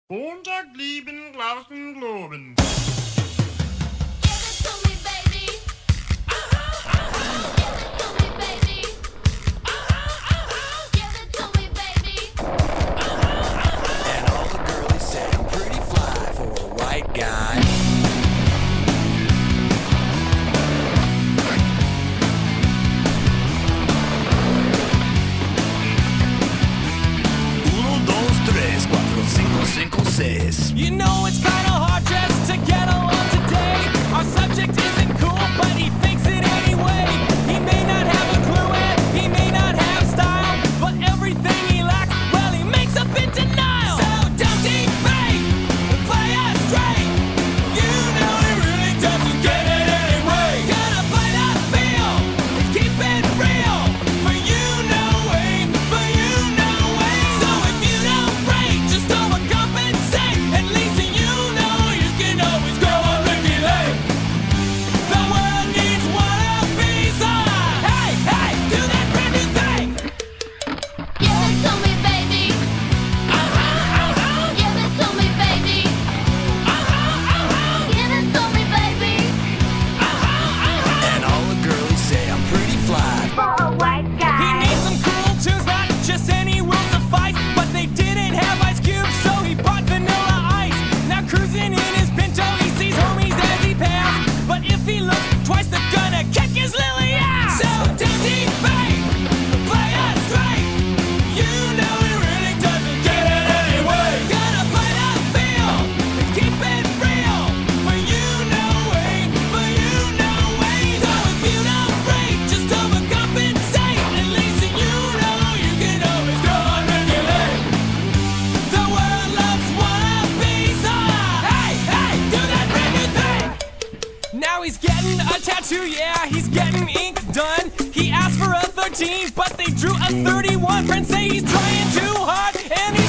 Montag lieben, glauben, globen. Guy. Uno, dos, tres, cuatro, cinco, cinco, seis. You know it's kinda hard just to get along today. Our subject isn't cool, but he thinks it anyway. He may not have a clue and he may not have style, but everything he lacks, well, he makes up in denial. So don't debate, play us straight. You know he really doesn't get it anyway. Gotta play that feel, keep it real. For you know way, for you know way. So if you don't break, just overcompensate. At least you know you can always go on Ricky Lake. The world needs one of these. Hey, hey, do that brand new thing. Give it to me, baby. Give it to me, baby. Give it to me, baby. And all the girlies say I'm pretty fly. For a white He guy. needs some cool tunes, not just any will suffice. But they didn't have Ice Cube, so he bought Vanilla Ice. Now cruising in his Pinto, he sees homies as he passed. But if he looks twice, they're gonna kick his lily ass. So don't debate, play us straight. You know he really doesn't get it anyway. Gotta play that feel, keep it real. For you know way, for you know way. So if you don't break, just overcompensate. At least you know you can always go on regulate. The world loves one of these. Hey, hey, do that brand new thing. Now he's getting a tattoo, yeah, he's getting ink done. He asked for a 13, but they drew a 31. Friends say he's trying too hard, and he's